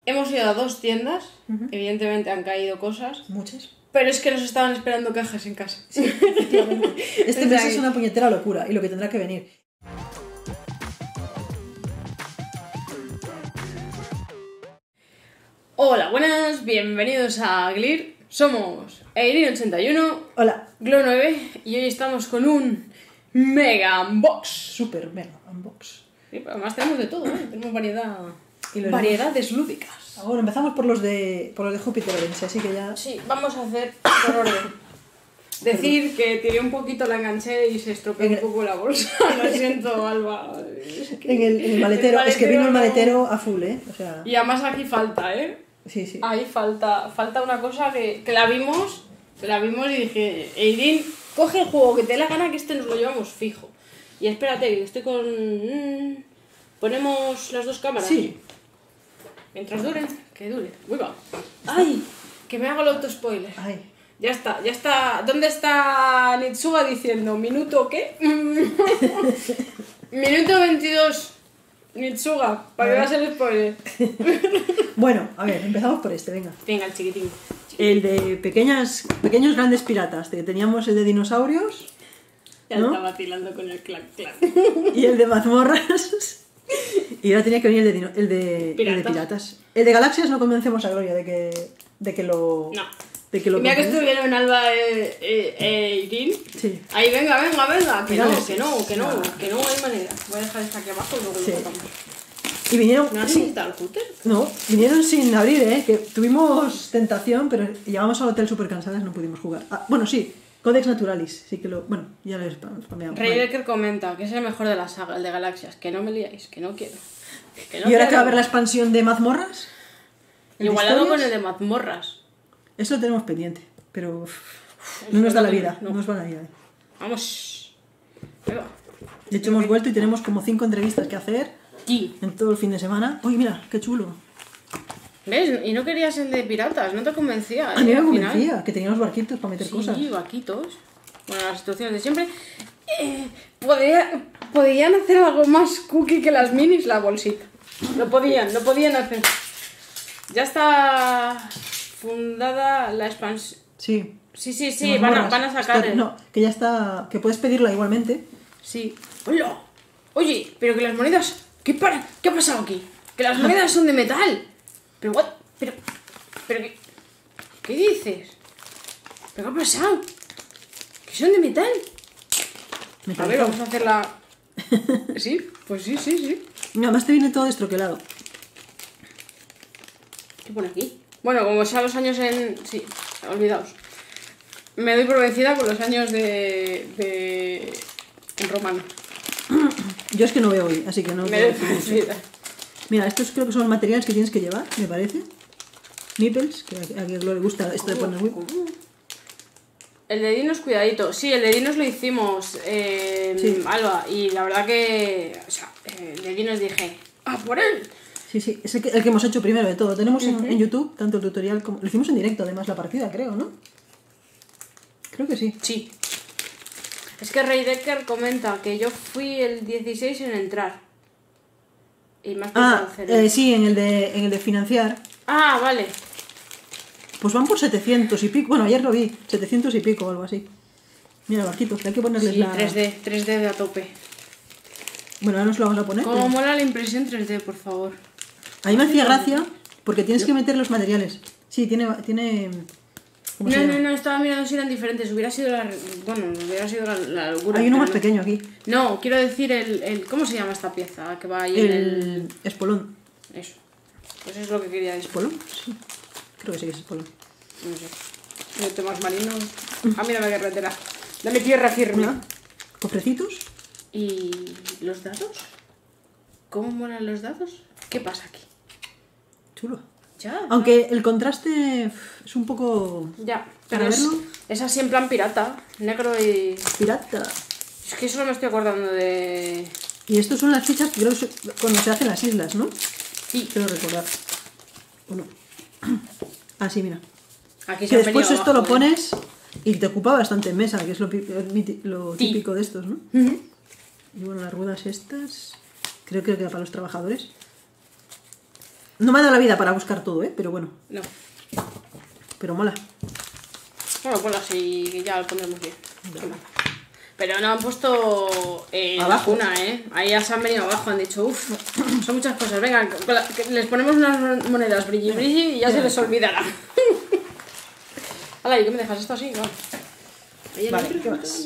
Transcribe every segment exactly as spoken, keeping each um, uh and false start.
hemos ido a dos tiendas, Uh-huh. evidentemente han caído cosas, Muchas. pero es que nos estaban esperando cajas en casa. Sí, efectivamente. Este O mes sea, es una puñetera locura y lo que tendrá que venir. Hola, buenas, bienvenidos a Glir. Somos Eirin ochenta y uno, Hola. Glow nueve y hoy estamos con un Mega Unbox. Super mega unbox. Sí, pero además tenemos de todo, ¿eh? Tenemos variedad, Y lo variedades lúdicas. Ahora empezamos por los de por los de Júpiter Orense, así que ya. Sí, vamos a hacer por orden. Decir que tiré un poquito, la enganché y se estropeó En un el- poco la bolsa. Lo siento, Alba. Es que En el, en el maletero, es que vino el no- maletero a full, ¿eh? O sea, Y además aquí falta, ¿eh? sí, sí. Ahí falta, falta una cosa que, que la vimos, que la vimos y dije, Eirin, coge el juego que te dé la gana que este nos lo llevamos fijo. Y espérate, que estoy con... mm, ponemos las dos cámaras. Sí. Mientras dure, que dure. Uy, va. ¡Ay! Que me hago el auto-spoiler. Ay. Ya está, ya está. ¿Dónde está Nitsuga diciendo? ¿Minuto qué? Minuto veintidós. Nitsuga, para que veas el spoiler. Bueno, a ver, empezamos por este, venga. Venga, el chiquitín. El de pequeñas, pequeños grandes piratas. Que teníamos el de dinosaurios Ya ¿no? está vacilando con el clac clac. y el de mazmorras. Y ahora tenía que venir el de, dino- el de, el de Piratas. piratas. El de galaxias no convencemos a Gloria de que, de que lo. No. De que lo Y mira que compre. estuvieron Alba e eh, eh, Eirin. Sí. Ahí, venga, venga, venga. Que no, Mírales. que no, que no, No. que no hay manera. Voy a dejar esta aquí abajo y luego Sí. lo sacamos. Y vinieron. ¿No has sin- necesitado el cúter? No, vinieron sin abrir, ¿eh? Que tuvimos tentación, pero llegamos al hotel súper cansadas, no pudimos jugar. Ah, bueno, sí, Codex Naturalis, sí que lo... Bueno, ya lo he spam- spameado. Rey Vale. Decker comenta que es el mejor de la saga, el de Galaxias. Que no me liáis, que no quiero. Que no ¿Y ahora que quiero. va a haber la expansión de mazmorras? ¿El de Igualado con historias? el de mazmorras. Eso lo tenemos pendiente, pero uf, no nos da la vida, No. no nos va la vida. ¿eh? Vamos. Venga. De hecho, hemos vuelto y tenemos como cinco entrevistas que hacer Aquí. en todo el fin de semana. Uy, mira, qué chulo. ¿Ves? Y no querías el de piratas, no te convencía. A mí ¿eh? me Al final. convencía que teníamos barquitos para meter Sí, cosas. vaquitos. Bueno, las situaciones de siempre. Eh, podría- podían hacer algo más cookie que las minis, la bolsita. Lo podían, lo podían hacer. Ya está fundada la expansión. Sí. Sí, sí, sí, de van a, mazmorras. van a sacar. Espera, el- No, que ya está... Que puedes pedirla igualmente. Sí. ¡Hola! Oye, pero que las monedas. ¿Qué, para? ¿Qué ha pasado aquí? Que las monedas son de metal. Pero, what? Pero. Pero, ¿qué, ¿qué dices? ¿Pero qué ha pasado? ¿Que son de metal? Me A ver, vamos a hacer la. Sí, pues sí, sí, sí. Y además te viene todo estroquelado. ¿Qué pone aquí? Bueno, como sean los años en. Sí, olvidaos. Me doy por vencida por los años de. de. en romano. Yo es que no veo hoy, así que no... Me puedo doy decir por mucho. vencida. Mira, estos creo que son los materiales que tienes que llevar, me parece. Nipples, que a a que a Gloria le gusta esto de poner whip. El de Dinos, cuidadito. Sí, el de Dinos lo hicimos, eh, Sí. Alba, y la verdad que. O sea, eh, el de Dinos dije. ¡Ah, por él! Sí, sí, es el que, el que hemos hecho primero de todo. Tenemos en, en YouTube tanto el tutorial como... Lo hicimos en directo, además, la partida, creo, ¿no? Creo que sí. Sí. Es que Rey Decker comenta que yo fui el dieciséis en entrar. Y más Ah, eh, sí, en el, de, en el de financiar. Ah, vale. Pues van por setecientos y pico. Bueno, ayer lo vi, setecientos y pico o algo así. Mira, barquitos, que hay que ponerles Sí, la... tres D, tres D de a tope. Bueno, ahora nos lo vamos a poner. Cómo pero- mola la impresión tres D, por favor. A mí me hacía gracia porque tienes que meter los materiales. Sí, tiene... tiene ¿cómo No, se no, llama? no, estaba mirando si eran diferentes. Hubiera sido la. Bueno, hubiera sido la, la locura. Hay uno pero más no. pequeño aquí. No, quiero decir el, el. ¿Cómo se llama esta pieza? Que va ahí en el. El espolón. Eso. Pues es lo que quería decir. ¿Espolón? Sí. Creo que sí que es espolón. No sé. De temas marinos. Ah, mira la carretera. Dame tierra firme. Mira, cofrecitos. ¿Y los dados? ¿Cómo molan los dados? ¿Qué pasa aquí? Chulo. Ya. Aunque el contraste uf, es un poco Ya. Para Pero es, verlo. es así en plan pirata. Negro y. pirata. Es que solo me estoy acordando de. Y estos son las fichas que creo que se- cuando se hacen las islas, ¿no? Sí. Quiero recordar. ¿O no? Ah, sí, mira. Aquí se Que han después venido esto lo abajo, ¿eh? pones y te ocupa bastante mesa, que es lo, pi- lo miti- lo Sí. típico de estos, ¿no? Ujú. Y bueno, las ruedas estas, creo que queda para los trabajadores. No me ha dado la vida para buscar todo, ¿eh? Pero bueno. No. Pero mola. Bueno, ponlo así y ya lo pondremos bien. Pero no han puesto eh, Abajo. una, ¿eh? Ahí ya se han venido abajo, han dicho, uff, son muchas cosas. Venga, con la- que les ponemos unas monedas brilli brilli y ya se les olvidará. Hala, ¿y qué me dejas esto así? Vale. Ahí el Vale, otro. ¿qué más?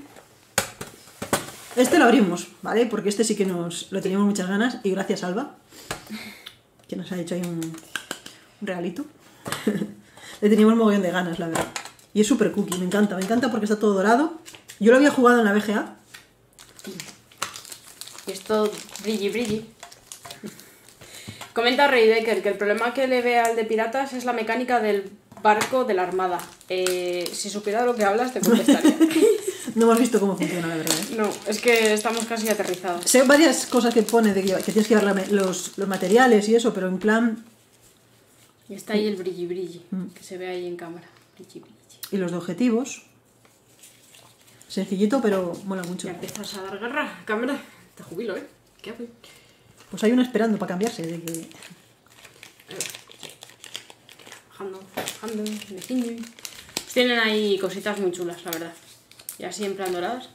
Este lo abrimos, ¿vale? Porque este sí que nos lo teníamos muchas ganas. Y gracias, Alba, que nos ha hecho ahí un, un regalito. Le teníamos mogollón de ganas, la verdad. Y es súper cookie, me encanta, me encanta porque está todo dorado. Yo lo había jugado en la B G A. Y esto brilli brilli. Comenta Rey Decker que el problema que le ve al de piratas es la mecánica del barco de la armada. Eh, si supiera de lo que hablas te contestaría. No hemos visto cómo funciona, la verdad, ¿eh? No, es que estamos casi aterrizados. Sé varias cosas que pone de que, que tienes que llevar la- los, los materiales y eso, pero en plan... Y está ahí el brilli brilli, Mm. que se ve ahí en cámara. Brilli brilli. Y los de objetivos. Sencillito, pero mola mucho. Ya empiezas a dar garra, cámara. Te jubilo, ¿eh? ¿Qué hago? Pues hay uno esperando para cambiarse. De que... Bajando, bajando, meciño. Tienen ahí cositas muy chulas, la verdad. Y así en plan doradas.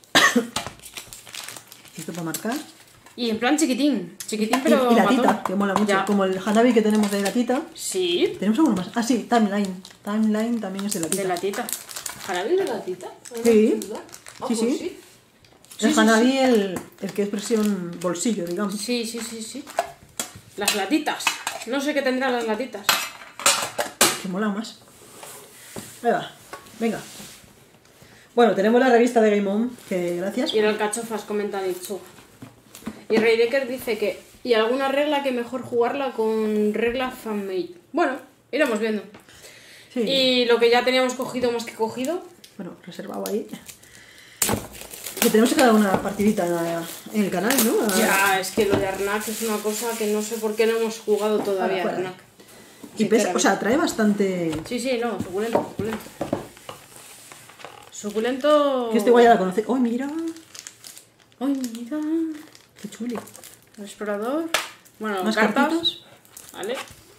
Esto para marcar. Y en plan chiquitín. Chiquitín, Y, pero y la matón. tita, que mola mucho. Ya. Como el Hanabi que tenemos de la tita. Sí, ¿Tenemos alguno más? Ah, sí, Timeline. Timeline también es de la tita. de latita. ¿Jarabe de latita? Sí. Ah, Sí, pues sí. sí. El Sí, sí, Hanabi, sí. El, el que es presión bolsillo, digamos. Sí, sí, sí, sí. Las latitas. No sé qué tendrán las latitas. Que mola más. Ahí va. Venga. Bueno, tenemos la revista de Game On, que gracias. Y en el cachofas comenta dicho. Y Rey Decker dice que... Y alguna regla que mejor jugarla con regla fanmade. Bueno, iremos viendo. Sí. Y lo que ya teníamos cogido más que cogido. Bueno, reservado ahí. Que tenemos que dar una partidita en, la- en el canal, ¿no? A- Ya, es que lo de Arnak es una cosa que no sé por qué no hemos jugado todavía. Fuera, fuera. Arnak. Y pesa, o sea, trae bastante... Sí, sí, no, suculento, suculento. Suculento... Que este guay ya la conoce. ¡Oh, mira! Ay, mira. ¡Qué chuli! El explorador. Bueno, Más cartas. cartitos. Vale.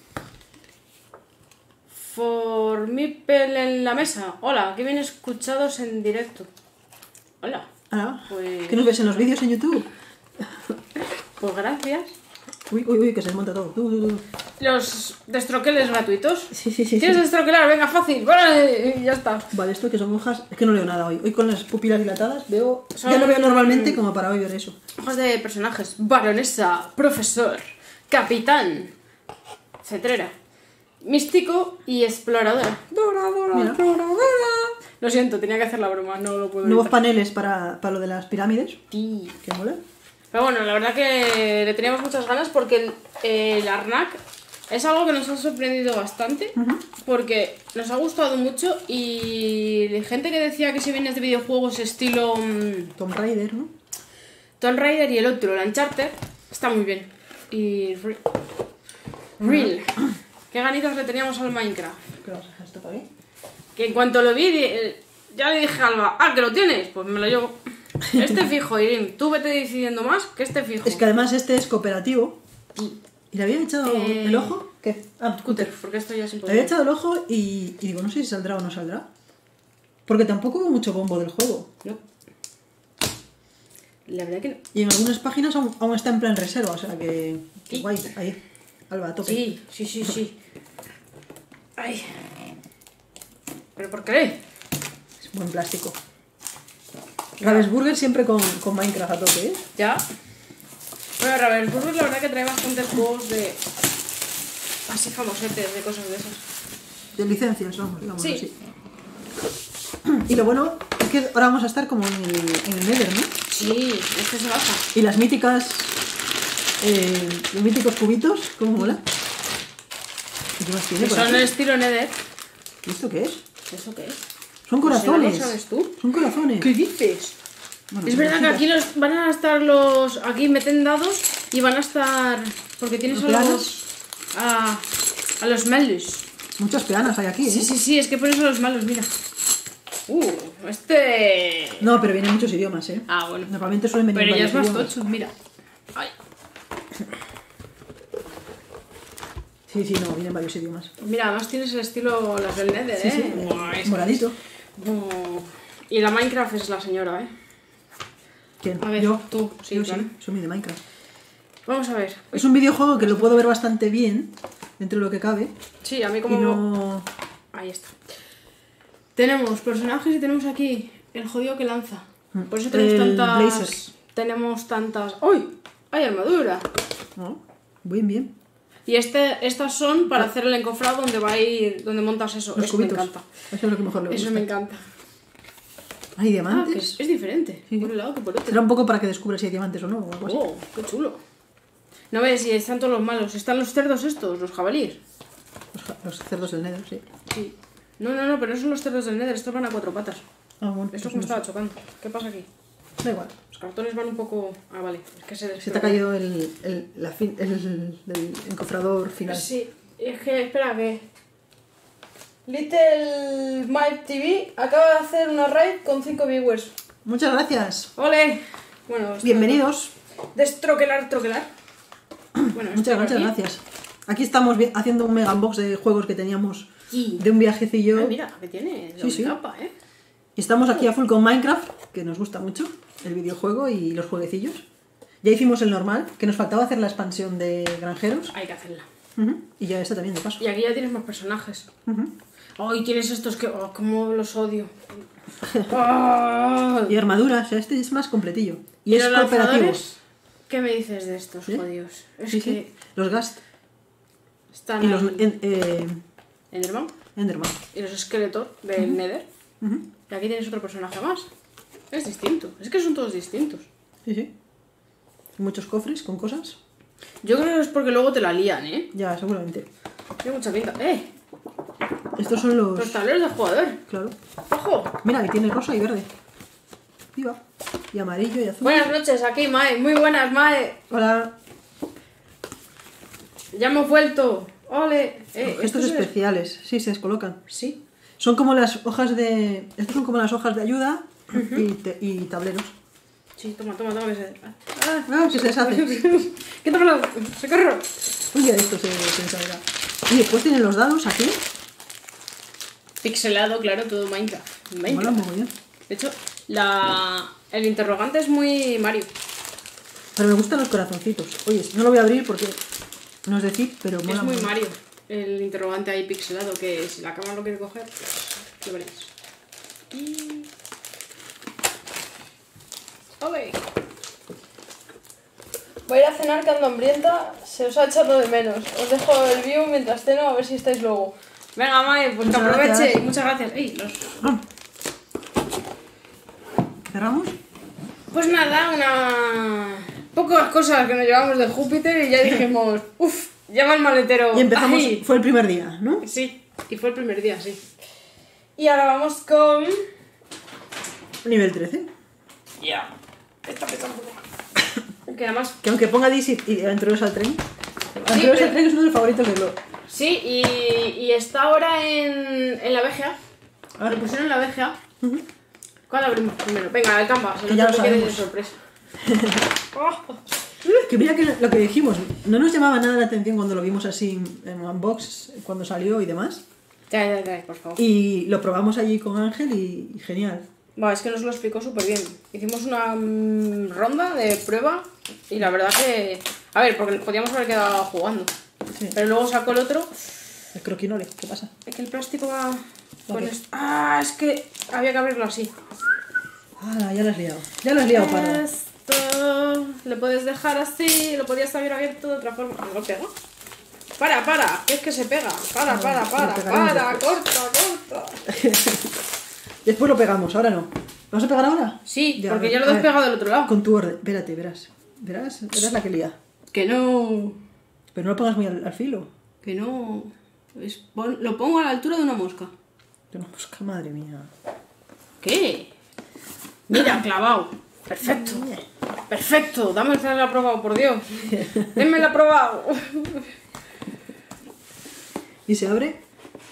Formipel en la mesa. Hola, qué bien escuchados en directo. Hola. Ah, Pues- ¿qué nos ves en los vídeos en YouTube? Pues gracias. Uy, uy, uy, que se desmonta todo. Tú, tú, tú. Los destroqueles gratuitos. Sí, sí, sí. ¿Quieres sí. destroquelar? Venga, fácil. Vale, y ya está. Vale, esto que son hojas... Es que no leo nada hoy. Hoy con las pupilas dilatadas veo... Son- Ya no veo normalmente como para hoy ver eso. Hojas de personajes. Baronesa, profesor, capitán, etcétera. Místico y exploradora. Dora, Dora, Mira. exploradora. Lo siento, tenía que hacer la broma, no lo puedo Nuevos evitar. paneles para, para lo de las pirámides. Sí. Que mola. Pero bueno, la verdad que le teníamos muchas ganas porque el, el Arnak es algo que nos ha sorprendido bastante. Porque nos ha gustado mucho y gente que decía que si vienes de videojuegos estilo mm, Tomb Raider, ¿no? Tomb Raider y el otro, el Uncharted, está muy bien. Y Re- Real. Qué ganitos le teníamos al Minecraft. ¿Qué vas a dejar esto para aquí? Que en cuanto lo vi, di- ya le dije a Alba, ah, que lo tienes, pues me lo llevo. Este fijo, Irim, tú vete decidiendo más que este fijo. Es que además este es cooperativo. ¿Y le había echado Eh, el ojo? ¿Qué? Ah, Scooter, porque esto ya es le había imposible. echado el ojo y, y digo, no sé si saldrá o no saldrá. Porque tampoco veo mucho bombo del juego. No. La verdad que no. Y en algunas páginas aún, aún está en plan reserva, o sea que... que Sí. guay, ahí. Alba, a tope. Sí, sí, sí, sí. Ay. ¿Pero por qué? Es buen plástico. Ravensburger siempre con, con Minecraft a tope, ¿eh? Ya. Bueno, Ravensburger la verdad que trae bastantes juegos de... Así famosetes, de cosas de esas. De licencias, vamos, digamos Sí. así. Y lo bueno es que ahora vamos a estar como en el, en el Nether, ¿no? Sí, este se baja. Y las míticas... Eh, los míticos cubitos, ¿cómo mola? ¿Y qué más tiene Que por son aquí? el estilo Nether. ¿Y esto qué es? ¿Eso qué es? Son Pues si no lo corazones. sabes tú. Son corazones. ¿Qué dices? Bueno, Es son verdad que cositas. aquí los, van a estar los... Aquí meten dados y van a estar... Porque tienes a Planos. los... A, a los malos. Muchas peanas hay aquí, ¿eh? Sí, sí, sí, es que pones a los malos, mira. Uh, este... No, pero vienen muchos idiomas, ¿eh? Ah, bueno. Normalmente suelen venir Pero ya es varios más idiomas. tocho, mira. Ay. Sí, sí, no, vienen varios idiomas. Mira, además tienes el estilo las del Nether, Sí, ¿eh? sí, Buah, es- moradito. Buah. Y la Minecraft es la señora, ¿eh? ¿Quién? A ver, Yo. tú, sí, Yo claro. sí, soy muy de Minecraft. Vamos a ver. Es un videojuego que lo puedo ver bastante bien, dentro de lo que cabe. Sí, a mí Y como... no... Ahí está. Tenemos personajes y tenemos aquí el jodido que lanza. Por eso tenemos El tantas... Blazer. Tenemos tantas... ¡Uy! ¡Hay armadura! No, bien, bien. Y este, estas son para hacer el encofrado donde va a ir... Donde montas eso. Los Eso me cubitos. encanta. Eso es lo que mejor le gusta. Eso me encanta. ¿Hay Ah, diamantes? que es, es diferente. Sí. Por un lado que por otro. Será un poco para que descubras si hay diamantes o no, o algo así. Oh, qué chulo. No ves, y están todos los malos. Están los cerdos estos, los jabalíes. Los, ja- los cerdos del Nether, sí. Sí. No, no, no, pero no son los cerdos del Nether. Estos van a cuatro patas. Ah, bueno, Esto pues como no estaba sé. chocando. ¿Qué pasa aquí? Da igual. Los cartones van un poco... Ah, vale. Es que se Se te ha caído el, el, la fin- el, el encofrador final. Sí, es que, espera, que... Little Mike T V acaba de hacer una raid con cinco viewers. Muchas gracias. ¡Ole! Bueno, esto- Bienvenidos. Destroquelar, troquelar. Bueno, esto Muchas, por muchas aquí. gracias. Aquí estamos vi- haciendo un mega unbox de juegos que teníamos Y... de un viajecillo. Ah, mira, que tiene Sí, sí. capa, ¿eh? Y estamos aquí a full con Minecraft, que nos gusta mucho, el videojuego y los jueguecillos. Ya hicimos el normal, que nos faltaba hacer la expansión de granjeros. Hay que hacerla. Ujú. Y ya esta también de paso. Y aquí ya tienes más personajes. Ujú. Oh, y tienes estos que... Oh, cómo los odio. Oh. Y armaduras, o sea, este es más completillo. Y, ¿Y es los cooperativo. lanzadores? ¿Qué me dices de estos ¿Sí? jodidos? Es Sí, que sí. Los Gast están y los ahí. en- eh, Enderman Enderman. y los Skeletor del Nether. Ujú. Y aquí tienes otro personaje más. Es distinto. Es que son todos distintos. Sí, sí. Muchos cofres con cosas. Yo creo que es porque luego te la lían, ¿eh? Ya, seguramente. Tiene mucha pinta. ¡Eh! Estos son los... Los tableros de jugador. Claro. ¡Ojo! Mira, que tiene rosa y verde. Viva. Y amarillo y azul. Buenas noches, aquí Mae. Muy buenas, Mae. Hola. Ya hemos vuelto. ¡Ole! Eh, Estos es- especiales. Sí, se descolocan. Sí. Son como las hojas de... Estos son como las hojas de ayuda y, te- y tableros. Sí, toma, toma, toma. Que se... Ah, que se deshace. ¿Qué te ha pasado? ¡Socorro! Un día de estos se, se deshacerá. Y después tienen los dados aquí. Pixelado, claro, todo Minecraft. Mola Minecraft. mogollón. De hecho, la... el interrogante es muy Mario. Pero me gustan los corazoncitos. Oye, no lo voy a abrir porque no es decir, pero mola Es muy mogollón. Mario. El interrogante ahí pixelado, que si la cámara lo quiere coger, pues lo veréis. Y... ¡Ole! Voy a ir a cenar que ando hambrienta, se os ha echado de menos. Os dejo el view mientras ceno a ver si estáis luego. Venga, Mae, pues que Muchas aproveche. gracias. Muchas gracias. Ey, los... Ah. ¿Cerramos? Pues nada, una... Pocas cosas que nos llevamos de Júpiter y ya dijimos, uff, llama al maletero. Y empezamos, Ay. fue el primer día, ¿no? Sí, y fue el primer día, sí. Y ahora vamos con... Nivel trece. Ya, esta pesa un poco más. Que además... Que aunque ponga Dizzy y Aventureros al tren, Aventureros pero- al tren es uno de los favoritos de Glo. Sí, y, y está ahora en, en la B G A. Ah. Lo pusieron en la B G A. ¿Cuál abrimos primero? Venga, el Canvas, Que el ya otro lo que quede de sabemos. sorpresa. Oh. Que mira que lo que dijimos, no nos llamaba nada la atención cuando lo vimos así en unbox, cuando salió y demás. Ya, ya, ya, por favor. Y lo probamos allí con Ángel y, y genial. Va, es que nos lo explicó súper bien. Hicimos una mm, ronda de prueba y la verdad que... A ver, porque podíamos haber quedado jugando. Sí. Pero luego sacó el otro. El croquinole, ¿qué pasa? Es que el plástico va con Vale. esto. Ah, es que había que abrirlo así. Ah, ya lo has liado. Ya lo has liado, para. Esto le puedes dejar así, lo podías haber abierto de otra forma. ¿No lo pega? Para, para, que es que se pega. Para, No, para, lo para, pegaremos para, después. corta, corta. Después lo pegamos, ahora no. ¿Lo vas a pegar ahora? Sí, Ya, porque a ya ver, lo a has ver. pegado del otro lado. Con tu orden. Espérate, verás. Verás, verás la que lía. Que no. Pero no lo pongas muy al, al filo. Que no. Es- pon- lo pongo a la altura de una mosca. De una mosca, madre mía. ¿Qué? Mira, clavado. Perfecto. Perfecto. Dame el final aprobado, por Dios. Denme el aprobado. ¿Y se abre?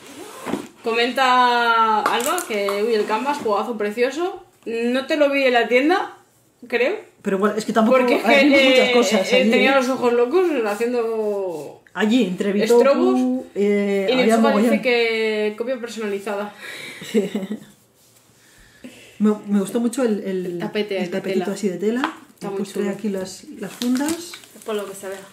Comenta Alba que uy, el Canvas, juegazo precioso. No te lo vi en la tienda, creo. Pero bueno, es que tampoco Porque es que, hay muchas eh, cosas. eh, allí, tenía ¿eh? los ojos locos haciendo. Allí, entre Bitoku, Estrobos, eh, y había Nitsuba mogollón. dice que copia personalizada. Me, me gustó mucho el, el, El tapete el de tapetito tela. así de tela. Está Y muy pues trae chulo. aquí las, las fundas Por lo que se vea.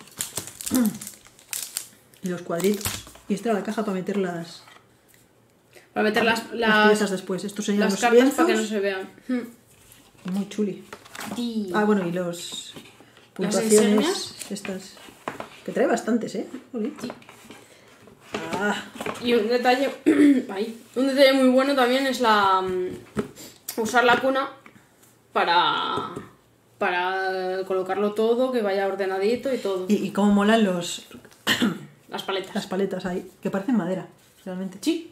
y los cuadritos. Y esta era la caja para meter las, Para meter las, las las, piezas después. Estos serían las los cartas para que no lienzos. se vean. Muy chuli. Y Ah, bueno, y los Las puntuaciones insignias. estas. Que trae bastantes, ¿eh? Jolín. Sí. Ah, Y un detalle, ahí, un detalle muy bueno también es la mm, usar la cuna para para colocarlo todo, que vaya ordenadito y todo. y, y cómo molan los, Las paletas. las paletas ahí, que parecen madera, realmente. Sí.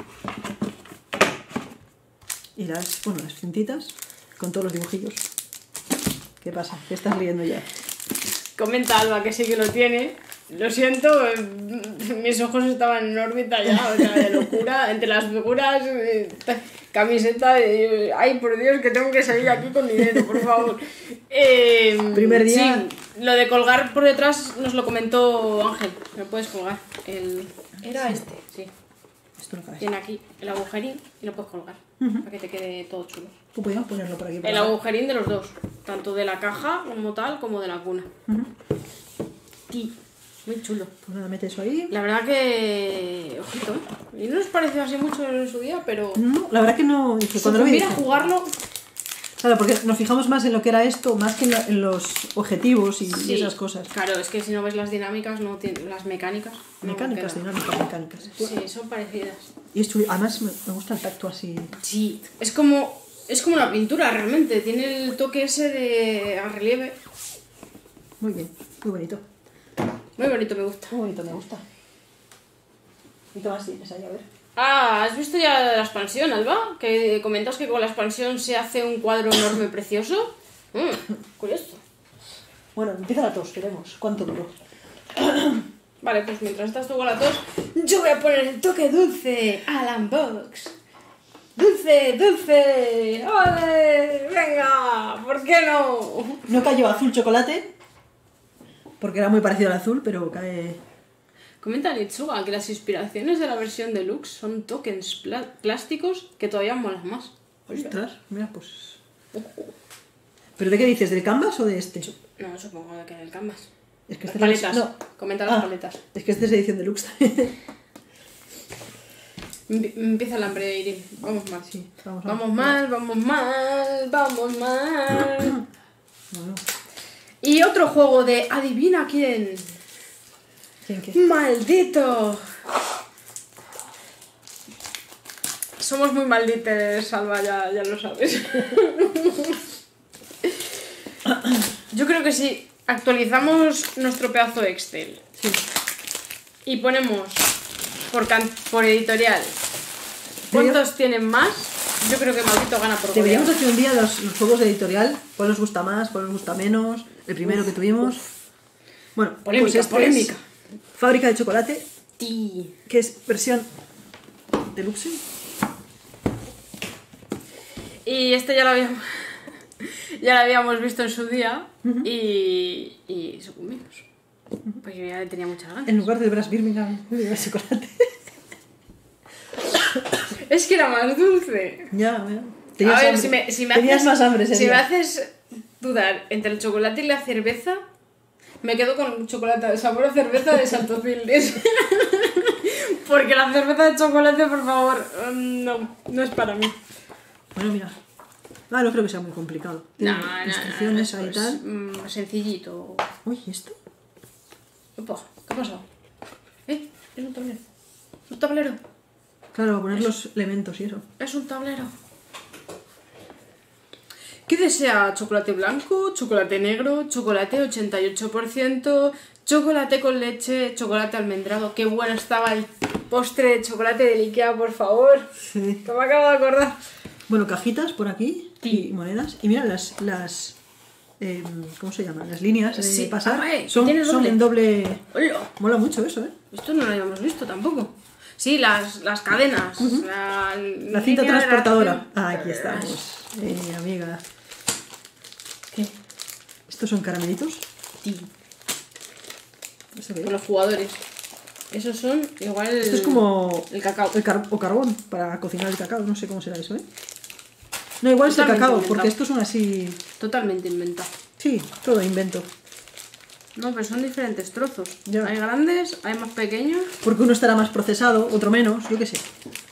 Y las, bueno, las cintitas con todos los dibujillos. ¿Qué pasa? ¿Qué estás leyendo ya? Comenta Alba que sí que lo tiene. Lo siento, eh, mis ojos estaban en órbita ya, o sea, de locura, entre las figuras, eh, camiseta, eh, ay por Dios que tengo que salir aquí con dinero, por favor. Eh, Primer día. Sí, lo de colgar por detrás nos lo comentó Ángel, me puedes colgar. El... Era este, sí. Esto no cabe. Tiene aquí el agujerín y lo puedes colgar, para que te quede todo chulo. Tú podíamos ponerlo por aquí. por El acá. agujerín de los dos, tanto de la caja como tal, como de la cuna. Ujú. Sí, muy chulo. Pues nada, mete eso ahí. La verdad que... Ojito, ¿eh? Y no nos pareció así mucho en su día, pero... No, la verdad que no. Dije, Si cuando lo vi. pudiera dije, jugarlo... Claro, porque nos fijamos más en lo que era esto, más que en, la- en los objetivos y, y sí, esas cosas. Claro, es que si no ves las dinámicas, no tiene... las mecánicas... no Mecánicas, quedan. dinámicas, mecánicas. Sí, son parecidas. Y es chuli. Además, me, me gusta el tacto así. Sí, es como... Es como la pintura, realmente. Tiene el toque ese de a relieve. Muy bien, muy bonito. Muy bonito, me gusta. Muy bonito, me gusta. ¿Y qué más tienes ahí? A ver. Ah, ¿has visto ya la expansión, Alba? Que comentas que con la expansión se hace un cuadro enorme precioso. Mm, curioso. Bueno, empieza la tos, veremos. ¿Cuánto duró? Vale, pues mientras estás tú con la tos, yo voy a poner el toque dulce al unbox. ¡Dulce, dulce! ¡Ole! ¡Venga! ¿Por qué no? No cayó azul chocolate, porque era muy parecido al azul, pero cae... Comenta Nitsuga que las inspiraciones de la versión deluxe son tokens pla- plásticos que todavía molan más. Ostras, mira, pues... ¿Pero de qué dices? ¿Del canvas o de este? No, supongo que en el canvas. Es que Las este es- paletas. no. Comenta las Ah, paletas. Es que este es edición deluxe también. Empie- Empieza el hambre, Irene. Vamos mal. Sí, vamos, Vamos mal, vamos mal, vamos mal. Bueno, Y otro juego de adivina quién. ¿quién qué? ¡Maldito! Somos muy malditos, Salva, ya, ya lo sabes. Yo creo que si actualizamos nuestro pedazo de Excel Sí. y ponemos por, can- por editorial cuántos tienen más, yo creo que Maldito gana por Deberíamos goleada. hacer un día los, los juegos de editorial. ¿Cuál os gusta más? ¿Cuál os gusta menos? El primero que tuvimos. Bueno, Polémica, pues este polémica. es Fábrica de Chocolate, Ti. que es versión deluxe. Y este ya lo habíamos, ya lo habíamos visto en su día y, y sucumbimos. Pues yo ya le tenía muchas ganas. En lugar de Brass Birmingham, de chocolate. Es que era más dulce. Ya, ya. A Tenías ver, hambre. si me, si me Tenías haces, más hambre ese si me día. haces dudar entre el chocolate y la cerveza, me quedo con chocolate de sabor a cerveza de Saltocildes. Porque la cerveza de chocolate, por favor, mm, no, no es para mí. Bueno, mira. Ah, no creo que sea muy complicado. Tiene No, no, instrucciones no, ahí y es, tal. mm, sencillito. Uy, ¿y esto? Opa, ¿qué pasa? ¿Eh? Es un tablero. Es un tablero. Claro, a poner los elementos y eso. Es un tablero. ¿Qué desea? ¿Chocolate blanco? ¿Chocolate negro? ¿Chocolate ochenta y ocho por ciento? ¿Chocolate con leche? ¿Chocolate almendrado? Qué bueno estaba el postre de chocolate del Ikea, por favor. Sí. Que me acabo de acordar. Bueno, cajitas por aquí Sí. y monedas. Y mira las, las eh, ¿cómo se llaman? Las líneas de Sí. pasar. Ah, eh, son, ¿tienes son doble? en doble... ¡Hola! Mola mucho eso, ¿eh? Esto no lo habíamos visto tampoco. Sí, las, las cadenas. La, La cinta línea de transportadora. relación. Ah, aquí estamos. Eh, amiga. ¿Qué? ¿Estos son caramelitos? Sí. ¿Esto qué es? Con los jugadores. Esos son igual el, Esto es como el cacao. el car o carbón para cocinar el cacao, no sé cómo será eso, ¿eh? No, igual es el Totalmente cacao, inventado. porque estos son así... Totalmente inventado. Sí, todo invento. No, pero son diferentes trozos. Ya. Hay grandes, hay más pequeños. Porque uno estará más procesado, otro menos, yo qué sé.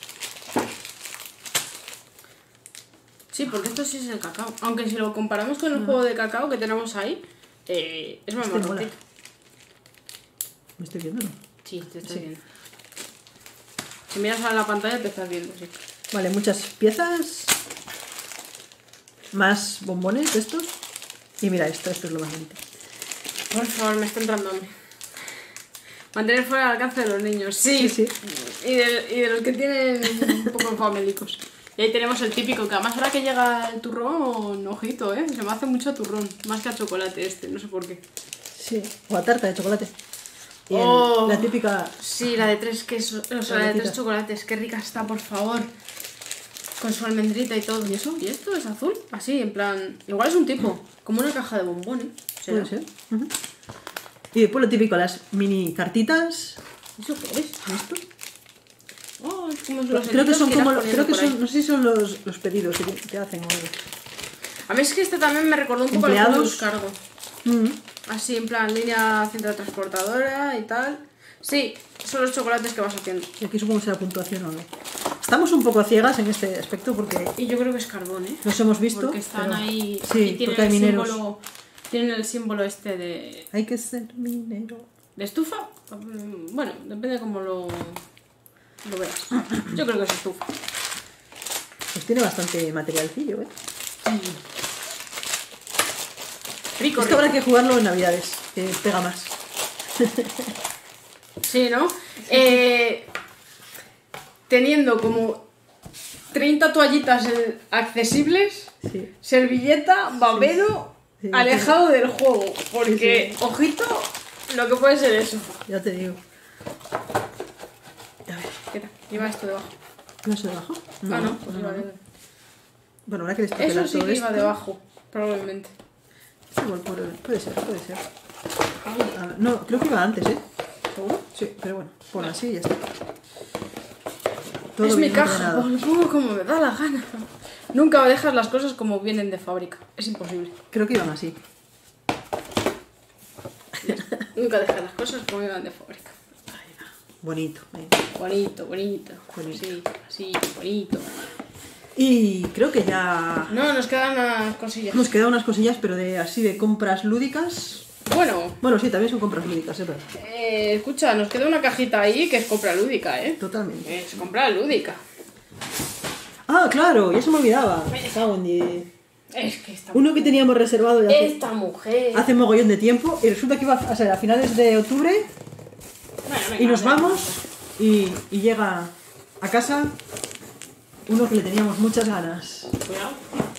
Sí, porque esto sí es el cacao. Aunque si lo comparamos con el juego de cacao que tenemos ahí, eh, es más Este mola. marroncito. ¿Me estoy viendo, no? Sí, te estás Sí. viendo. Si miras a la pantalla te estás viendo, sí. Vale, muchas piezas. Más bombones de estos. Y mira esto, esto es lo más bonito. Por favor, me está entrando hambre. Mantener fuera del alcance de los niños. Sí, Sí, sí. Y, de, y de los que tienen un poco famélicos. Y ahí tenemos el típico, que además ahora que llega el turrón, ojito, ¿eh? Se me hace mucho turrón. Más que a chocolate este, no sé por qué. Sí, o a tarta de chocolate. Y el- Oh. la típica... Sí, la de tres quesos, o sea, la de tres Galletita. chocolates. Qué rica está, por favor. Con su almendrita y todo. ¿Y eso? ¿Y esto es azul? Así, en plan... Igual es un tipo. Como una caja de bombones. ¿Será? Puede ser. Ujú. Y después lo típico, las mini cartitas. ¿Eso qué es? ¿Esto? Oh, es como los Creo que helitos son irás como... lo- poniendo Creo que por ahí. son... No sé si son los, los pedidos que te, que hacen o algo. A mí es que este también me recordó un poco al Empleados. juego de cargo. Mm. Así, en plan, línea central transportadora y tal. Sí, son los chocolates que vas haciendo. Y aquí supongo que será puntuación o no. Estamos un poco ciegas en este aspecto porque Y yo creo que es carbón, ¿eh? los hemos visto. Porque están pero- ahí... Sí, y tienen porque hay el mineros. símbolo, tienen el símbolo este de... Hay que ser minero. ¿De estufa? Mm, Bueno, depende de cómo lo, lo veas. Yo creo que es estufa. Pues tiene bastante materialcillo, ¿eh? Rico, Esto habrá rico. que jugarlo en Navidades, que pega más. Sí, ¿no? Eh, teniendo como treinta toallitas eh, accesibles, Sí. servilleta, babero, Sí, sí. alejado del juego. Porque, Sí, ojito, lo que puede ser eso. Ya te digo. A ver, ¿Qué tal? Lleva esto debajo. ¿no se debajo? ah, no, pues no, iba no. de- Bueno, ahora que les Eso sí que iba debajo, probablemente. Igual puede, puede ser, puede ser. A ver, no, creo que iba antes, ¿eh? ¿Seguro? Sí, pero bueno, por así y ya está. Todo Es mi bien caja, ordenado. pues lo pongo como me da la gana. Nunca dejas las cosas como vienen de fábrica. Es imposible. Creo que iban así. Nunca dejas las cosas como iban de fábrica. Bonito. ¿eh? Bonito, bonito. Bonito. Sí, así, bonito. Y creo que ya No, nos quedan unas cosillas. nos quedan unas cosillas, pero de así de compras lúdicas. Bueno, Bueno, sí, también son compras lúdicas, es verdad. eh, escucha, nos queda una cajita ahí que es compra lúdica, ¿eh? Totalmente. Es compra lúdica. Ah, claro, ya se me olvidaba. Me cago en diez. Es que esta, Uno que teníamos reservado de hace, esta mujer... hace mogollón de tiempo y resulta que iba a ser a finales de octubre Bueno, venga, y nos venga. vamos y, y llega a casa uno que le teníamos muchas ganas. Cuidado.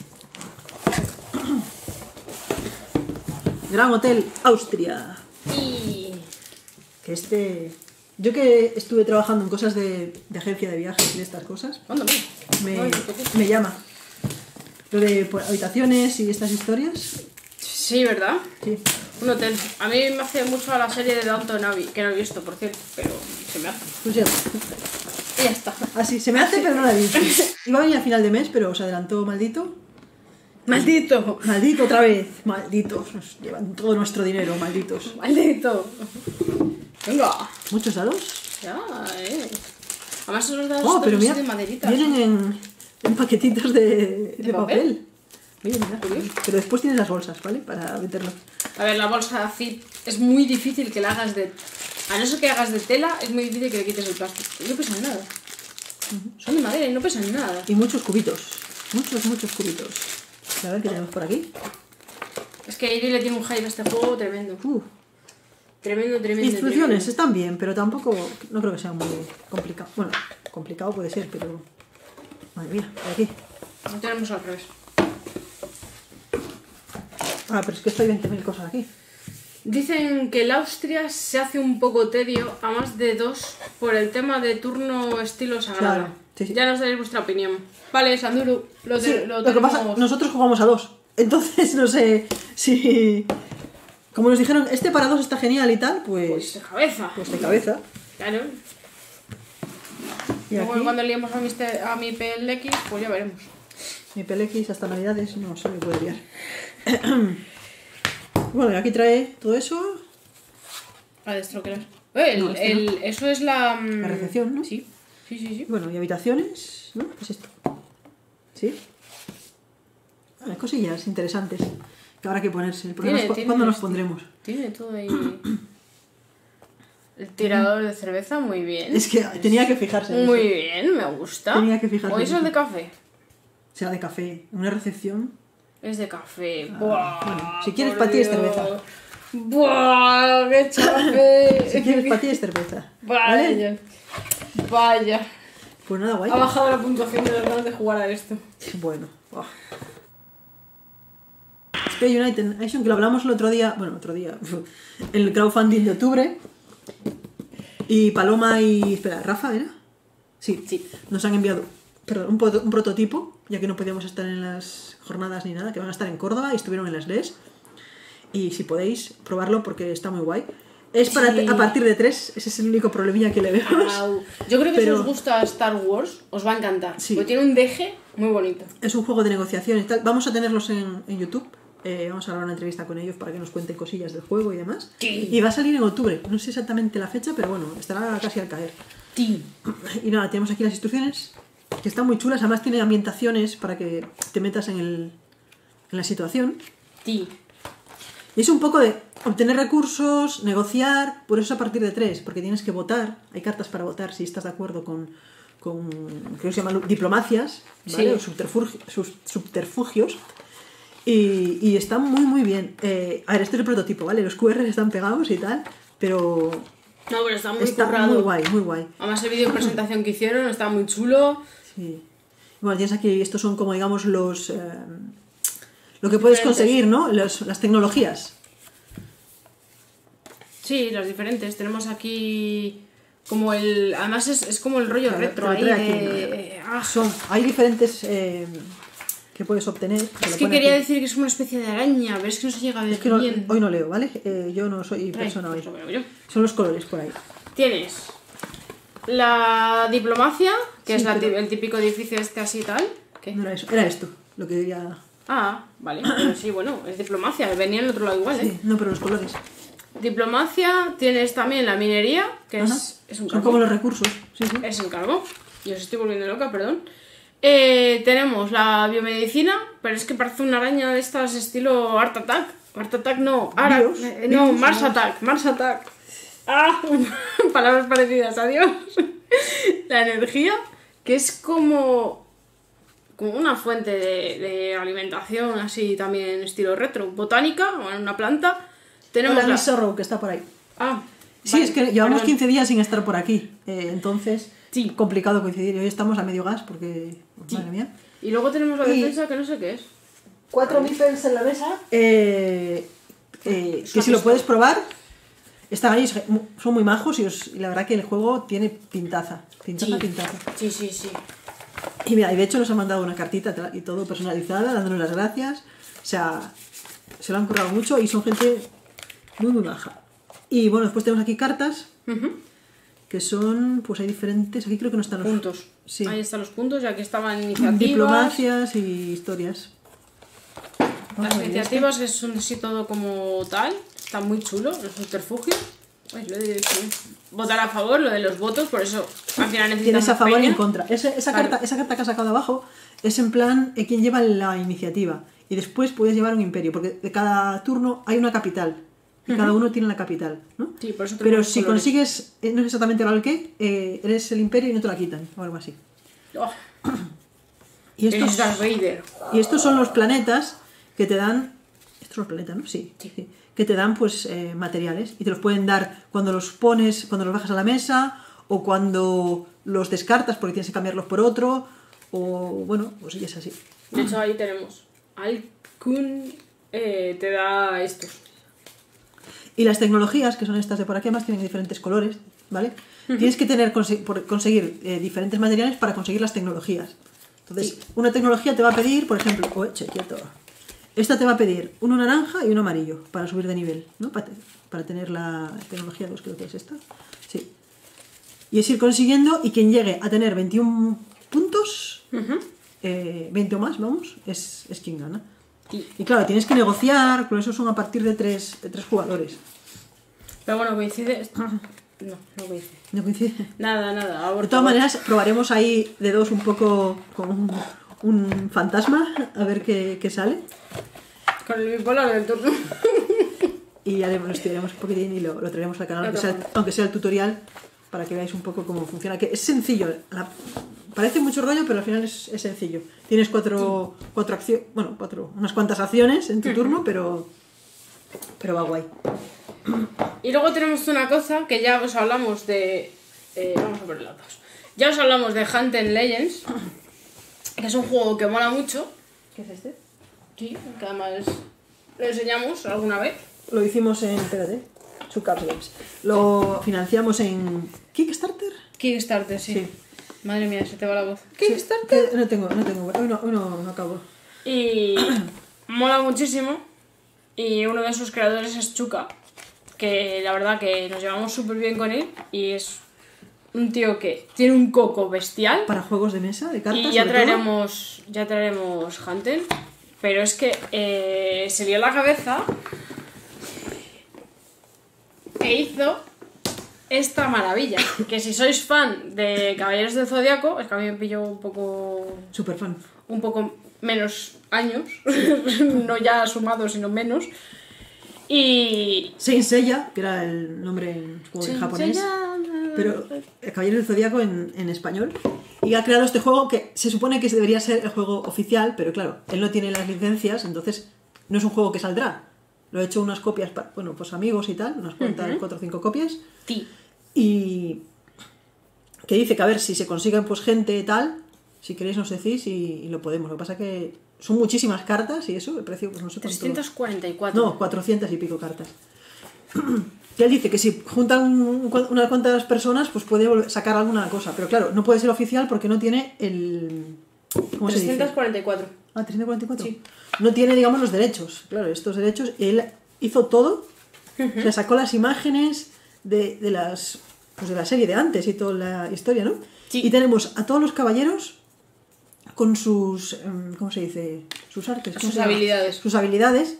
Gran Hotel Austria. Y... Que este... Yo que estuve trabajando en cosas de, de agencia de viajes y de estas cosas, ¿Cuándo? me, Ay, qué poquito. me llama. Lo de pues, habitaciones y estas historias. Sí, ¿verdad? Sí. Un hotel. A mí me hace mucho a la serie de Downton Abbey, que no he visto, por cierto, pero se me hace. Pues ya. Y ya está. Así, se me hace, pero no la he visto. Iba a venir a final de mes, pero se adelantó maldito. ¡Maldito! Maldito otra vez. Malditos. Nos llevan todo nuestro dinero, malditos. ¡Maldito! Venga. ¿Muchos dados? Ya, eh. Además son los dados Oh, pero estos mira, de maderitas. vienen en, en paquetitos de, de papel? papel. Oye, mira. Curioso. Pero después tienes las bolsas, ¿vale? Para meterlo. A ver, la bolsa zip es muy difícil que la hagas de... A no ser que hagas de tela, es muy difícil que le quites el plástico. Y no pesan nada. Son de madera y no pesan nada. Y muchos cubitos. Muchos, muchos cubitos. A ver qué tenemos por aquí. Es que Iri le tiene un hype a este juego tremendo. Uh, Tremendo, tremendo, instrucciones tremendo. están bien, pero tampoco... No creo que sea muy complicado. Bueno, complicado puede ser, pero... Madre mía, por aquí. No tenemos al revés. Ah, pero es que esto hay veinte mil cosas aquí. Dicen que el Austria se hace un poco tedio a más de dos por el tema de turno estilo sagrado. Claro, sí, sí. Ya nos daréis vuestra opinión. Vale, Sanduru, lo, Sí, te- lo lo que pasa, tenemos- nosotros jugamos a dos. Entonces no sé si... como nos dijeron, este para dos está genial y tal, pues... Pues de cabeza. Pues de cabeza. Claro. Y Luego aquí, cuando liemos a mi, este- a mi P L X, pues ya veremos. mi P L X hasta navidades no se me puede liar. Bueno, y aquí trae todo eso. A destroquelar. Eh, el, No, este el, eso es la... mm, La recepción, ¿no? Sí, sí, sí. sí. Bueno, y habitaciones, ¿no? ¿Qué es esto? ¿Sí? Hay cosillas interesantes que habrá que ponerse. El problema Tiene- es cu- tiene cuándo nos este- pondremos. Tiene todo ahí. El tirador de cerveza, muy bien. Es que tenía que fijarse en Muy eso. bien, me gusta. Tenía que fijarse ¿O en eso es eso. de café? Será de café. Una recepción. Es de café. Buah, bueno, si quieres por pa' ti es Dios. cerveza. ¡Buah! ¡Qué café! Si quieres para ti es cerveza. Vaya. ¿Vale? Vaya. Pues nada, guay. Ha bajado la puntuación de las ganas de jugar a esto. Bueno. Oh. Spy United Action, que lo hablamos el otro día. Bueno, otro día. El crowdfunding de octubre. Y Paloma y... Espera, ¿Rafa era? Sí. Sí. Nos han enviado perdón, un, proto- un prototipo, ya que no podíamos estar en las jornadas ni nada, que van a estar en Córdoba y estuvieron en las L E S. Y si podéis, probarlo porque está muy guay. Es para Sí. a partir de tres, ese es el único problemilla que le vemos. Au. Yo creo que Pero- si os gusta Star Wars, os va a encantar. Sí. Porque tiene un deje muy bonito. Es un juego de negociación y tal. Vamos a tenerlos en, en YouTube. Eh, vamos a grabar una entrevista con ellos para que nos cuenten cosillas del juego y demás. Sí. Y va a salir en octubre. No sé exactamente la fecha, pero bueno, estará casi al caer. Sí. Y nada, tenemos aquí las instrucciones, que están muy chulas. Además tiene ambientaciones para que te metas en, el, en la situación. Sí. Y es un poco de obtener recursos, negociar, por eso es a partir de tres, porque tienes que votar, hay cartas para votar si estás de acuerdo con, con creo que se llaman diplomacias, ¿vale? Sí. O subterfugi- sus- subterfugios, y, y está muy muy bien. Eh, a ver, este es el prototipo, ¿vale? Los Q R están pegados y tal, pero No, pero está muy está currado. muy guay, muy guay. Además el vídeo presentación que hicieron está muy chulo. Sí. Bueno, tienes aquí, estos son como digamos los... eh, lo que puedes Diferentes. conseguir, ¿no? Los- las tecnologías. Sí, las diferentes. Tenemos aquí como el... Además es, es como el rollo Claro, retro te lo ahí trae aquí, de... Ah, Son, hay diferentes eh, que puedes obtener. te es lo que pone quería aquí. decir que es una especie de araña, pero es que no se llega a ver Es que no- bien. hoy no leo, ¿vale? Eh, yo no soy Trae, persona hoy. pues lo veo yo. Son los colores por ahí. Tienes la diplomacia, que Sí, es la pero- ti- el típico edificio este así y tal. ¿Qué? No era eso, era esto, lo que quería... Ah, vale. Pero sí, bueno, es diplomacia. Venía en el otro lado igual, ¿eh? Sí, no, pero los colores. Diplomacia, tienes también la minería, que Ajá. es, es un Son carbón. como los recursos. Sí, sí. Es un carbón. Y os estoy volviendo loca, perdón. Eh, tenemos la biomedicina, pero es que parece una araña de estas estilo Art Attack. Art Attack no, Ara- Virus, eh, no, virus, Mars no. Attack, Mars Attack. Ah, palabras parecidas, adiós. La energía, que es como, como una fuente de, de alimentación, así también estilo retro. Botánica, bueno, una planta. Tenemos Hola, la... Miss Zorro, que está por ahí. Ah, Sí, vale, es que llevamos perdón. quince días sin estar por aquí. eh, entonces, Sí. complicado coincidir. Y hoy estamos a medio gas porque... Madre mía. Y luego tenemos la Y- defensa, que no sé qué es. Cuatro meeples en la mesa. Eh, eh, que si lo puedes probar, están ahí, son muy majos y, os- y la verdad que el juego tiene pintaza. Pintaza, Sí. pintaza. Sí, sí, sí. Y mira, y de hecho nos han mandado una cartita tra- y todo personalizada, dándonos las gracias. O sea, se lo han currado mucho y son gente muy, muy maja. Y bueno, después tenemos aquí cartas, Ujú. que son, pues hay diferentes, aquí creo que no están los Puntos. Sí. Ahí están los puntos, ya que estaban iniciativas. Diplomacias y historias. Las Vamos a ver, iniciativas que son así todo como tal. Está muy chulo, el subterfugio. Ay, lo de votar a favor, lo de los votos, por eso al final necesitas Tienes a más favor y peña. en contra. Esa, esa, Claro. carta, esa carta que has sacado abajo es en plan eh, quién lleva la iniciativa. Y después puedes llevar un imperio, porque de cada turno hay una capital. Y cada uno tiene la capital, ¿no? Sí, por eso Pero tenemos si colores. consigues, eh, no es exactamente el que, eh, eres el imperio y no te la quitan, o algo así. Oh, Y estos, es Darth Vader. y estos son los planetas que te dan... Estos son los planetas, ¿no? Sí. Sí. sí. Que te dan, pues, eh, materiales. Y te los pueden dar cuando los pones, cuando los bajas a la mesa, o cuando los descartas porque tienes que cambiarlos por otro, o, bueno, pues y es así. De hecho, ahí tenemos. Alkun eh, te da estos. Y las tecnologías, que son estas de por aquí, además tienen diferentes colores, ¿vale? Tienes que tener conse- por- conseguir eh, diferentes materiales para conseguir las tecnologías. Entonces, Sí. una tecnología te va a pedir, por ejemplo, oh, che, quieto. esta te va a pedir uno naranja y uno amarillo para subir de nivel, ¿no? Para, te- para tener la tecnología dos, creo que es esta. Sí. Y es ir consiguiendo, y quien llegue a tener veintiún puntos, Ujú. eh, veinte o más, vamos, es, es quien gana. Sí. Y claro, tienes que negociar, por eso son a partir de tres, de tres jugadores. Pero bueno, coincide... No, no coincide. ¿No coincide? Nada, nada. Aborto, De todas aborto. maneras, probaremos ahí de dos un poco con un, un fantasma, a ver qué, qué sale. Con el bipolar del turno. Y haremos, lo estudiaremos un poquitín y lo, lo traeremos al canal, Lo aunque sea, tocamos. aunque sea el tutorial, para que veáis un poco cómo funciona. Que es sencillo, la- parece mucho rollo, pero al final es, es sencillo. Tienes cuatro, cuatro acciones, bueno, cuatro, unas cuantas acciones en tu turno, pero, pero va guay. Y luego tenemos una cosa que ya os hablamos de... eh, vamos a poner las dos. Ya os hablamos de Hunted Legends, que es un juego que mola mucho. ¿Qué es este? Sí, que además lo enseñamos alguna vez. Lo hicimos en, espérate, Sucars Games. Lo financiamos en Kickstarter. Kickstarter, sí. Sí. Madre mía, se te va la voz. Sí, Kickstarter. que no tengo, no tengo, hoy no, hoy no, no acabo. Y mola muchísimo. Y uno de sus creadores es Chuka, que la verdad que nos llevamos súper bien con él. Y es un tío que tiene un coco bestial. Para juegos de mesa, de cartas. Y ya sobre traeremos, ya traeremos Hunter. Pero es que eh, se dio la cabeza e hizo esta maravilla. Que si sois fan de Caballeros del Zodiaco, es que a mí me pilló un poco, todo. Super fan. un poco menos años, no ya sumado, sino menos. Y... Saint Seiya, que era el nombre en, juego en japonés, pero el Caballero del Zodíaco en, en español. Y ha creado este juego que se supone que debería ser el juego oficial, pero claro, él no tiene las licencias, entonces no es un juego que saldrá. Lo he hecho unas copias para, bueno, pues amigos y tal, unas cuantas, Ujú. cuatro o cinco copias. Sí. Y que dice que a ver si se consiguen pues gente y tal, si queréis nos decís y, y lo podemos. Lo que pasa que son muchísimas cartas y eso, el precio pues no sé cuánto. trescientos cuarenta y cuatro. No, cuatrocientas y pico cartas. Y él dice que si juntan un- unas cuantas personas, pues puede volver- sacar alguna cosa. Pero claro, no puede ser oficial porque no tiene el... ¿Cómo se dice? trescientos cuarenta y cuatro. Ah, trescientos cuarenta y cuatro. Sí. No tiene, digamos, los derechos. Claro, estos derechos. Él hizo todo. O sea, sacó las imágenes de, de las pues de la serie de antes y toda la historia, ¿no? Sí. Y tenemos a todos los caballeros con sus... em, ¿Cómo se dice? Sus artes. ¿cómo Sus se llama? habilidades. Sus habilidades.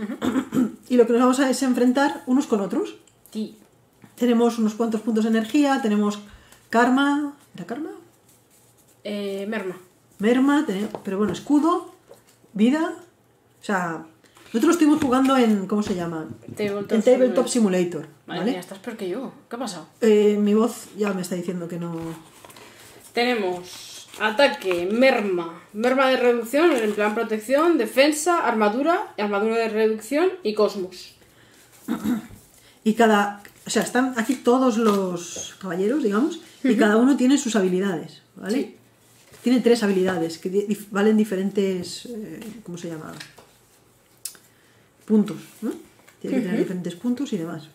Y lo que nos vamos a es enfrentar unos con otros. Sí. Tenemos unos cuantos puntos de energía, tenemos karma... ¿Era karma? Eh, merma. Merma, tenemos, pero bueno, escudo, vida... O sea, nosotros lo estuvimos jugando en... ¿Cómo se llama? Tabletop En Tabletop Simulator. Simulator. Madre ¿Vale? mía, estás peor que yo. ¿Qué ha pasado? Eh, mi voz ya me está diciendo que no... Tenemos ataque, merma, merma de reducción, en plan protección, defensa, armadura, armadura de reducción y cosmos. Y cada... O sea, están aquí todos los caballeros, digamos, y cada uno tiene sus habilidades, ¿vale? Sí. Tiene tres habilidades que di- dif- valen diferentes... eh, ¿Cómo se llama? Puntos, ¿no? Tiene que tener diferentes puntos y demás.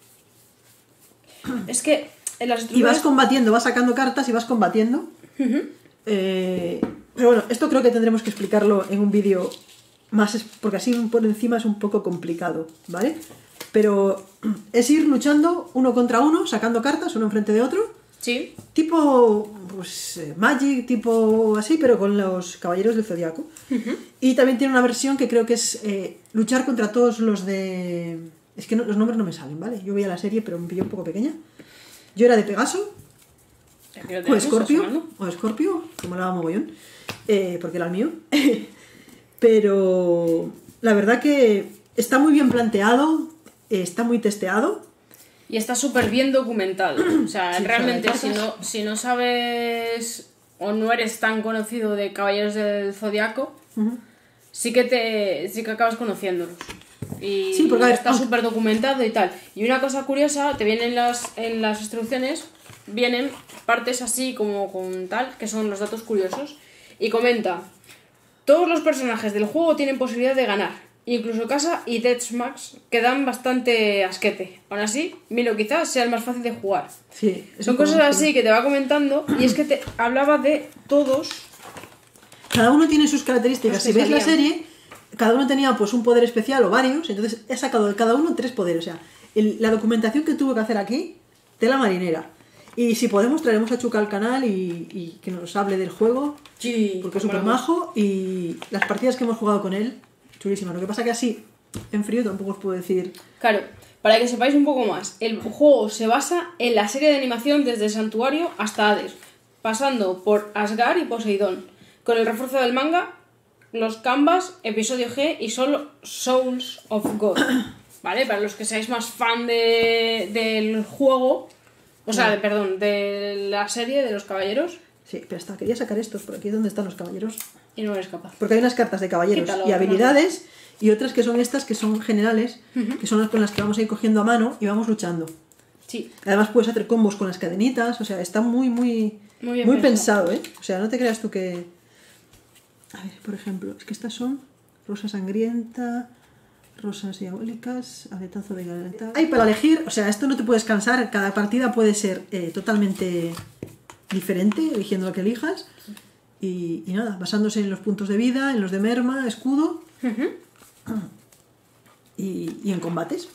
Es que en las Y vas estructuras... combatiendo, vas sacando cartas y vas combatiendo. Eh, pero bueno, esto creo que tendremos que explicarlo en un vídeo más, es- porque así por encima es un poco complicado, ¿vale? Pero es ir luchando uno contra uno, sacando cartas uno enfrente de otro, Sí. tipo pues, eh, Magic, tipo así, pero con los caballeros del Zodiaco. Y también tiene una versión que creo que es eh, luchar contra todos los de... Es que no- los nombres no me salen, ¿vale? Yo veía la serie, pero me pilló un poco pequeña. Yo era de Pegaso, Aquí lo o tenemos, Escorpio, asomando. o Escorpio, como la mogollón, eh, porque era el mío. Pero la verdad que está muy bien planteado, eh, está muy testeado. Y está súper bien documentado. O sea, Sí, realmente sabe si cartas. no, si no sabes o no eres tan conocido de Caballeros del Zodiaco, sí que te sí que acabas conociéndolos. Y Sí, porque, a ver, está aunque- súper documentado y tal. Y una cosa curiosa, te vienen las en las instrucciones, vienen partes así como con tal, que son los datos curiosos. Y comenta, todos los personajes del juego tienen posibilidad de ganar. Incluso Casa y Deathmatch que dan bastante asquete. Aún así, Milo quizás sea el más fácil de jugar. Sí, es Son un poco cosas más así que te va comentando y es que te hablaba de todos. Cada uno tiene sus características. Los que Si veis la salían. serie, cada uno tenía pues un poder especial o varios, entonces he sacado de cada uno tres poderes. O sea, el, la documentación que tuve que hacer aquí, tela marinera. Y si podemos, traeremos a Chuca al canal y, y que nos hable del juego, Sí, porque es súper majo. Y las partidas que hemos jugado con él, chulísimas. Lo que pasa que así, en frío, tampoco os puedo decir. Claro, para que sepáis un poco más, el juego se basa en la serie de animación desde el Santuario hasta Hades, pasando por Asgard y Poseidón, con el refuerzo del manga, los Canvas, Episodio G y solo Souls of God. ¿Vale? Para los que seáis más fan de, del juego, o sea, de, perdón, de la serie de los caballeros. Sí, pero hasta quería sacar estos, por aquí donde están los caballeros. Y no eres capaz. Porque hay unas cartas de caballeros Quítalo, y habilidades, y otras que son estas, que son generales, uh-huh. que son las con las que vamos a ir cogiendo a mano y vamos luchando. Sí. Además puedes hacer combos con las cadenitas, o sea, está muy, muy, muy, bien muy pensado. pensado, ¿eh? O sea, no te creas tú que... A ver, por ejemplo, es que estas son rosa sangrienta, rosas diabólicas, aletazo de galeta... Hay para elegir, o sea, esto no te puedes cansar, cada partida puede ser eh, totalmente diferente, eligiendo lo que elijas, y, y nada, basándose en los puntos de vida, en los de merma, escudo, uh-huh. y, y en combates.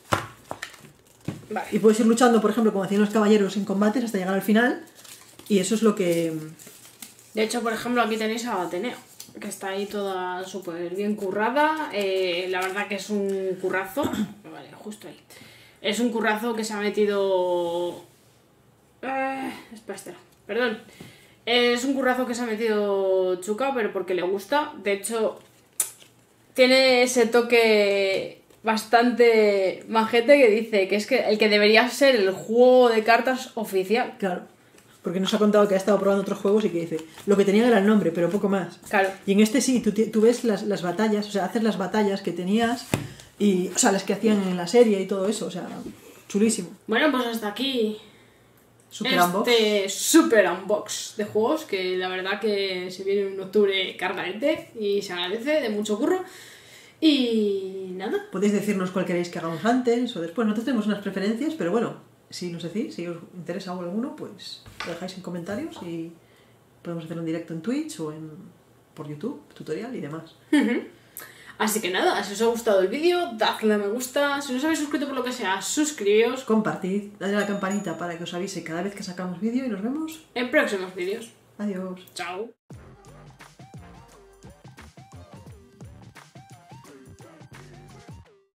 Vale. Y puedes ir luchando, por ejemplo, como hacían los caballeros en combates hasta llegar al final, y eso es lo que... De hecho, por ejemplo, aquí tenéis a Atenea, que está ahí toda súper bien currada. Eh, la verdad que es un currazo. Vale, justo ahí. Es un currazo que se ha metido... Eh, espera, espera, perdón. Es un currazo que se ha metido Chuca, pero porque le gusta. De hecho, tiene ese toque bastante majete que dice que es que el que debería ser el juego de cartas oficial. Claro, porque nos ha contado que ha estado probando otros juegos y que dice, lo que tenían era el nombre, pero poco más. Claro. Y en este sí, tú, tú ves las, las batallas, o sea, haces las batallas que tenías, y, o sea, las que hacían en la serie y todo eso, o sea, chulísimo. Bueno, pues hasta aquí Super este unbox. super unbox de juegos, que la verdad que se viene en octubre cargadete y se agradece, de mucho curro. Y nada. Podéis decirnos cuál queréis que hagamos antes o después. Nosotros tenemos unas preferencias, pero bueno, si nos decís, si os interesa alguno, pues lo dejáis en comentarios y podemos hacerlo en directo en Twitch o en por YouTube, tutorial y demás. Uh-huh. Así que nada, si os ha gustado el vídeo, dadle a me gusta. Si no os habéis suscrito por lo que sea, suscribíos. Compartid, dadle a la campanita para que os avise cada vez que sacamos vídeo y nos vemos en próximos vídeos. Adiós. Chao.